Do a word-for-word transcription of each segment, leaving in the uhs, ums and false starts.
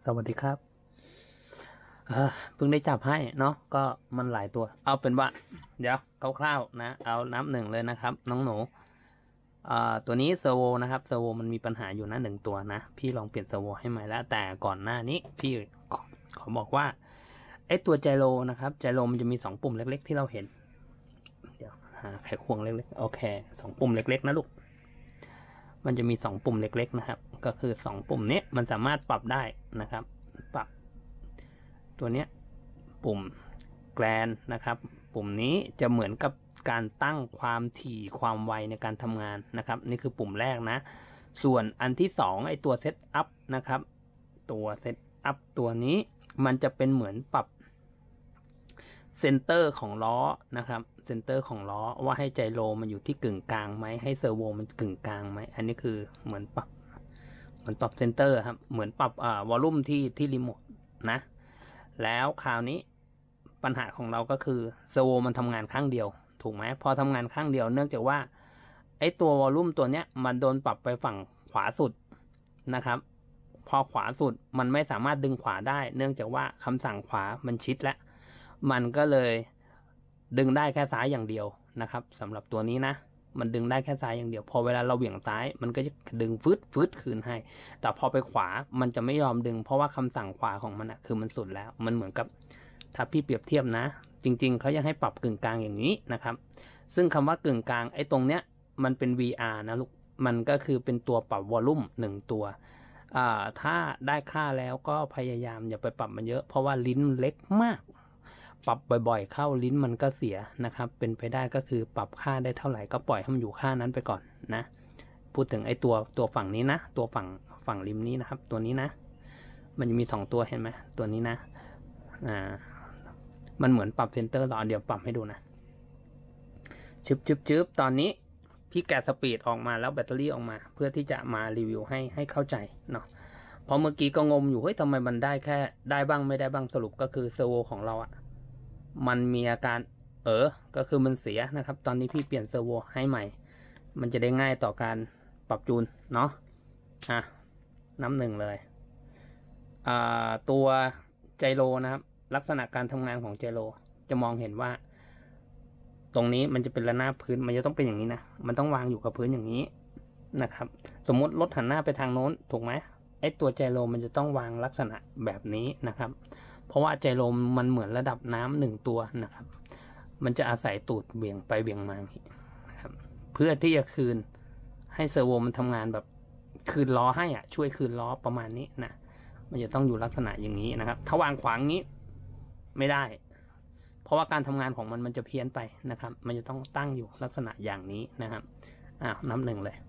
สวัสดีครับเออเพิ่งได้จับให้เนาะก็มันหลายตัวเอาเป็นว่าเดี๋ยวคร่าวๆนะเอาน้ำหนึ่งเลยนะครับน้องหนูอ่าตัวนี้เซอร์โวนะครับเซอร์โวมันมีปัญหาอยู่นะหนึ่งตัวนะพี่ลองเปลี่ยนเซอร์โวให้ใหม่แล้วแต่ก่อนหน้านี้พี่ขอขอบอกว่าไอตัวไจโรนะครับไจโรมันจะมีสองปุ่มเล็กๆที่เราเห็นเดี๋ยวหาไขควงเล็กๆโอเคสองปุ่มเล็กๆนะลูกมันจะมีสองปุ่มเล็กๆนะครับก็คือสองปุ่มนี้มันสามารถปรับได้นะครับปรับตัวเนี้ยปุ่มแกรนนะครับปุ่มนี้จะเหมือนกับการตั้งความถี่ความไวในการทำงานนะครับนี่คือปุ่มแรกนะส่วนอันที่สองไอตัวเซตอัพนะครับตัวเซตอัพตัวนี้มันจะเป็นเหมือนปรับเซนเตอร์ของล้อนะครับเซนเตอร์ของล้อว่าให้ไจโรมันอยู่ที่กึ่งกลางไหมให้เซอร์โวมันกึ่งกลางไหมอันนี้คือเหมือนปรับเหมือนปรับเซนเตอร์ครับเหมือนปรับอ่าวอลลุ่มที่ที่รีโมทนะแล้วคราวนี้ปัญหาของเราก็คือเซอร์โวมันทำงานข้างเดียวถูกไหมพอทำงานข้างเดียวเนื่องจากว่าไอตัววอลลุ่มตัวเนี้ยมันโดนปรับไปฝั่งขวาสุดนะครับพอขวาสุดมันไม่สามารถดึงขวาได้เนื่องจากว่าคำสั่งขวามันชิดแล้วมันก็เลยดึงได้แค่ซ้ายอย่างเดียวนะครับสำหรับตัวนี้นะมันดึงได้แค่ซ้ายอย่างเดียวพอเวลาเราเหวี่ยงซ้ายมันก็จะดึงฟืดฟืดคืนให้แต่พอไปขวามันจะไม่ยอมดึงเพราะว่าคำสั่งขวาของมันอะคือมันสุดแล้วมันเหมือนกับถ้าพี่เปรียบเทียบนะจริงๆเขายังให้ปรับกึ่งกลางอย่างนี้นะครับซึ่งคำว่ากึ่งกลางไอ้ตรงเนี้ยมันเป็น วี อาร์ นะลูกมันก็คือเป็นตัวปรับวอลลุ่มหนึ่งตัวอ่าถ้าได้ค่าแล้วก็พยายามอย่าไปปรับมันเยอะเพราะว่าลิ้นเล็กมากปรับบ่อยๆเข้าลิ้นมันก็เสียนะครับเป็นไปได้ก็คือปรับค่าได้เท่าไหร่ก็ปล่อยให้มันอยู่ค่านั้นไปก่อนนะพูดถึงไอ้ตัวตัวฝั่งนี้นะตัวฝั่งฝั่งริมนี้นะครับตัวนี้นะมันจะมีสองตัวเห็นไหมตัวนี้นะอ่ามันเหมือนปรับเซนเตอร์รอเดี๋ยวปรับให้ดูนะชึบชึบชึบตอนนี้พี่แกะสปีดออกมาแล้วแบตเตอรี่ออกมาเพื่อที่จะมารีวิวให้ให้เข้าใจเนาะเพราะเมื่อกี้ก็งมอยู่เฮ้ยทำไมมันได้แค่ได้บ้างไม่ได้บ้างสรุปก็คือเซอร์โวของเราอะมันมีอาการเออก็คือมันเสียนะครับตอนนี้พี่เปลี่ยนเซอร์โวให้ใหม่มันจะได้ง่ายต่อการปรับจูนเนาะอ่ะน้ำหนึ่งเลยอ่าตัวไจโรนะครับลักษณะการทำงานของไจโรจะมองเห็นว่าตรงนี้มันจะเป็นระนาบพื้นมันจะต้องเป็นอย่างนี้นะมันต้องวางอยู่กับพื้นอย่างนี้นะครับสมมติรถหันหน้าไปทางโน้นถูกไหมไอตัวไจโรมันจะต้องวางลักษณะแบบนี้นะครับเพราะว่าไจโรมันเหมือนระดับน้ำหนึ่งตัวนะครับมันจะอาศัยตูดเบี่ยงไปเบี่ยงมานะครับเพื่อที่จะคืนให้เซอร์โวมันทำงานแบบคืนล้อให้อ่ะช่วยคืนล้อประมาณนี้นะมันจะต้องอยู่ลักษณะอย่างนี้นะครับถ้าวางขวางนี้ไม่ได้เพราะว่าการทำงานของมันมันจะเพี้ยนไปนะครับมันจะต้องตั้งอยู่ลักษณะอย่างนี้นะครับอ้าวน้ำหนึ่งเลย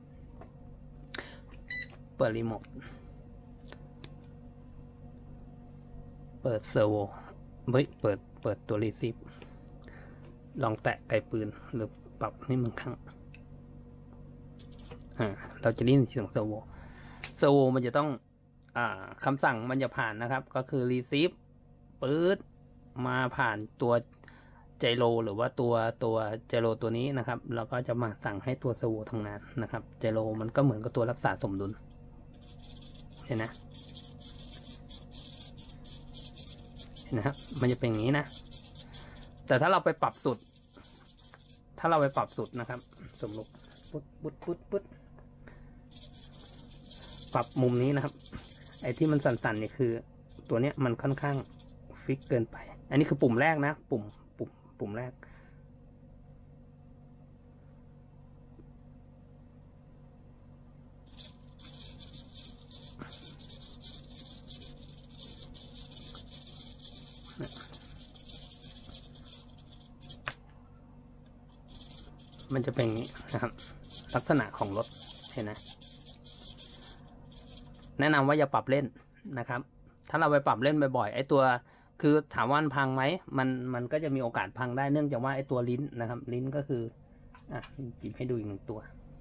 เปิดรีโมทเปิดเซอร์โวเฮ้ยเปิดเปิดตัวรีซีฟลองแตะไกปืนหรือปรับให้มันข้างอ่าเราจะได้ยินเสียงเซอร์โวเซอร์โวมันจะต้องอ่าคำสั่งมันจะผ่านนะครับก็คือรีซีฟปื๊ดมาผ่านตัวไจโรหรือว่าตัวตัวไจโรตัวนี้นะครับแล้วก็จะมาสั่งให้ตัวเซอร์โวทำงานนะครับไจโรมันก็เหมือนกับตัวรักษาสมดุลเห็นนะเห็นนะครับมันจะเป็นอย่างนี้นะแต่ถ้าเราไปปรับสุดถ้าเราไปปรับสุดนะครับสมมติปุ๊ดปุ๊ดปุ๊ดปุ๊ดปรับมุมนี้นะครับไอ้ที่มันสั่นๆเนี่ยคือตัวเนี้ยมันค่อนข้างฟิกเกินไปอันนี้คือปุ่มแรกนะปุ่มปุ่มปุ่มแรกมันจะเป็นอย่างนี้นะครับลักษณะของรถเห็นนะแนะนำว่าอย่าปรับเล่นนะครับถ้าเราไปปรับเล่นบ่อยๆไอ้ตัวคือถามว่ามันพังไหมมันมันก็จะมีโอกาสพังได้เนื่องจากว่าไอ้ตัวลิ้นนะครับลิ้นก็คืออ่ะหยิบให้ดูอีกหนึ่งตัว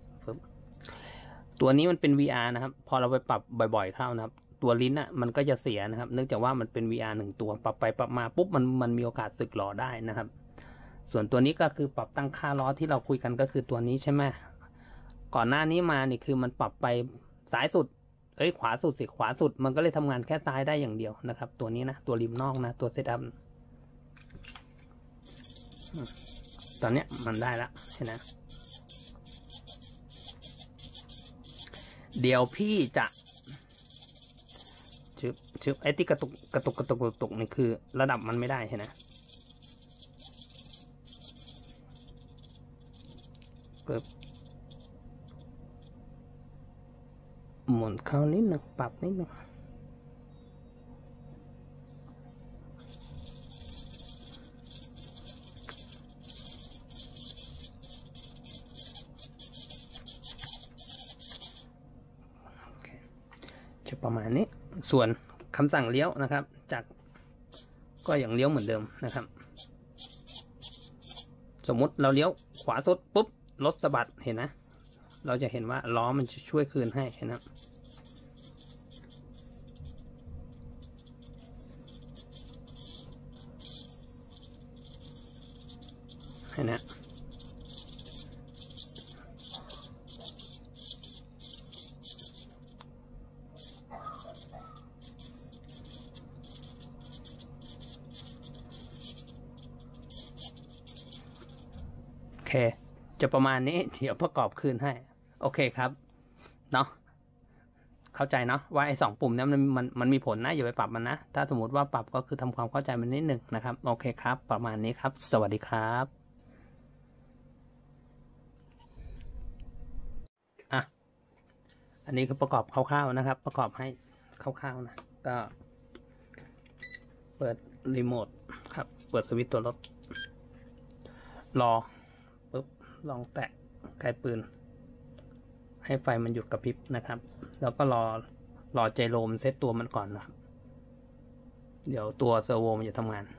ตัวนี้มันเป็น วี อาร์ นะครับพอเราไปปรับบ่อยๆเข้านะครับตัวลิ้นอ่ะมันก็จะเสียนะครับเนื่องจากว่ามันเป็น วี อาร์ หนึ่งตัวปรับไปปรับมาปุ๊บมันมันมีโอกาสสึกหรอได้นะครับส่วนตัวนี้ก็คือปรับตั้งค่าล้อที่เราคุยกันก็คือตัวนี้ใช่ไหมก่อนหน้านี้มานี่คือมันปรับไปสายสุดเอ้ยขวาสุดสิขวาสุดมันก็เลยทำงานแค่ซ้ายได้อย่างเดียวนะครับตัวนี้นะตัวริมนอกนะตัวเซตอัพตอนเนี้ยมันได้ละเห็นนะเดี๋ยวพี่จะชึบชึบไอ้ที่กระตุกกระตุกกระตุกกระตุกนี่คือระดับมันไม่ได้เห็นนะปึ๊บหมุนเข้านิดนึงปรับนิดนึงจะประมาณนี้ส่วนคำสั่งเลี้ยวนะครับจากก็อย่างเลี้ยวเหมือนเดิมนะครับสมมุติเราเลี้ยวขวาสุดปุ๊บรถสะบัดเห็นนะเราจะเห็นว่าล้อมันจะช่วยคืนให้เห็นนะเห็นนะโอเคจะประมาณนี้เดี๋ยวประกอบคืนให้โอเคครับเนาะเข้าใจเนาะว่าไอ้สองปุ่มนี้มันมันมันมีผลนะอย่าไปปรับมันนะถ้าสมมติว่าปรับก็คือทำความเข้าใจมันนิดหนึ่งนะครับโอเคครับประมาณนี้ครับสวัสดีครับอ่ะอันนี้คือประกอบคร่าวๆนะครับประกอบให้คร่าวๆนะก็เปิดรีโมทครับเปิดสวิตช์ตัวรถรอปุ๊บลองแตะไกปืนให้ไฟมันหยุดกระพริบนะครับแล้วก็รอรอไจโรมเซตตัวมันก่อนนะครับเดี๋ยวตัวเซอร์โวมันจะทำงาน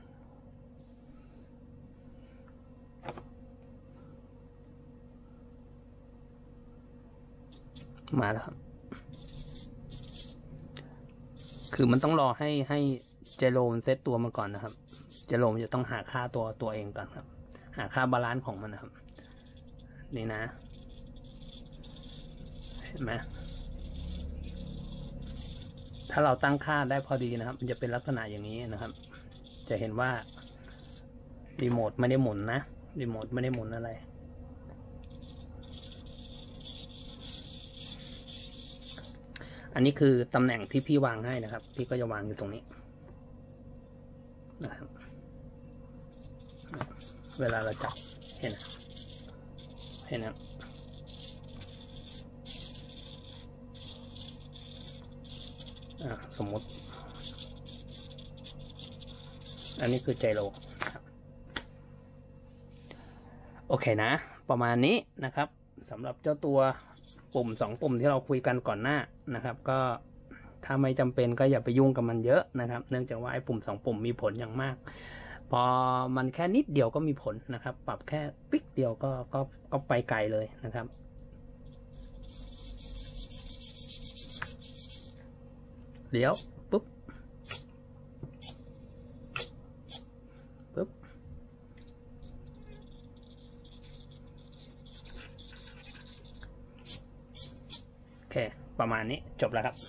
มาแล้วครับคือมันต้องรอให้ให้ไจโรมเซตตัวมันก่อนนะครับไจโรมจะต้องหาค่าตัวตัวเองก่อนครับหาค่าบาลานซ์ของมันนะครับนี่นะเห็นไหมถ้าเราตั้งค่าได้พอดีนะครับมันจะเป็นลักษณะอย่างนี้นะครับจะเห็นว่ารีโมทไม่ได้หมุนนะรีโมทไม่ได้หมุนอะไรอันนี้คือตำแหน่งที่พี่วางให้นะครับพี่ก็จะวางอยู่ตรงนี้นะครับเวลาเราจับเห็นเห็นนะสมมติอันนี้คือไจโรโอเคนะประมาณนี้นะครับสำหรับเจ้าตัวปุ่มสองปุ่มที่เราคุยกันก่อนหน้านะครับก็ถ้าไม่จำเป็นก็อย่าไปยุ่งกับมันเยอะนะครับเนื่องจากว่าไอ้ปุ่มสองปุ่มมีผลอย่างมากพอมันแค่นิดเดียวก็มีผลนะครับปรับแค่ปิ๊กเดียวก็ก็ก็ไปไกลเลยนะครับเลี้ยวปุ๊บปุ๊บโอเคประมาณนี้จบแล้วครับ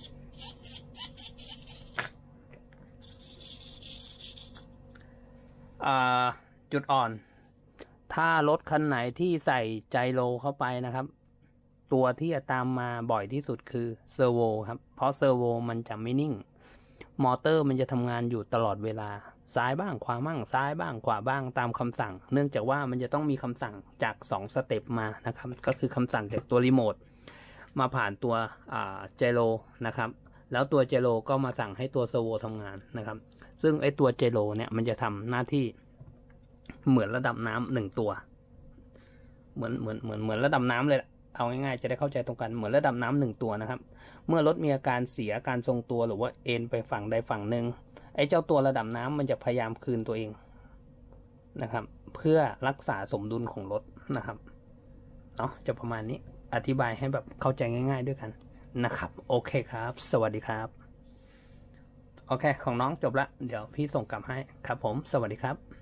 จุดอ่อนถ้ารถคันไหนที่ใส่ไจโรเข้าไปนะครับตัวที่จะตามมาบ่อยที่สุดคือเซอร์โวครับเพราะเซอร์โวมันจะไม่นิ่งมอเตอร์มันจะทำงานอยู่ตลอดเวลาซ้ายบ้างขวาบ้างซ้ายบ้างขวาบ้างตามคำสั่งเนื่องจากว่ามันจะต้องมีคำสั่งจากสองสเต็ปมานะครับก็คือคำสั่งจากตัวรีโมทมาผ่านตัวไจโรนะครับแล้วตัวไจโรก็มาสั่งให้ตัวเซอร์โวทำงานนะครับซึ่งไอตัวไจโรเนี่ยมันจะทำหน้าที่เหมือนระดับน้ำหนึ่งตัวเหมือนเหมือนเหมือนเหมือนระดับน้ำเลยเอาง่ายๆจะได้เข้าใจตรงกันเหมือนระดับน้ำหนึ่งตัวนะครับเมื่อรถมีอาการเสียการทรงตัวหรือว่าเอ็นไปฝั่งใดฝั่งหนึ่งไอ้เจ้าตัวระดับน้ำมันจะพยายามคืนตัวเองนะครับเพื่อรักษาสมดุลของรถนะครับเนาะจะประมาณนี้อธิบายให้แบบเข้าใจง่ายๆด้วยกันนะครับโอเคครับสวัสดีครับโอเคของน้องจบละเดี๋ยวพี่ส่งกลับให้ครับผมสวัสดีครับ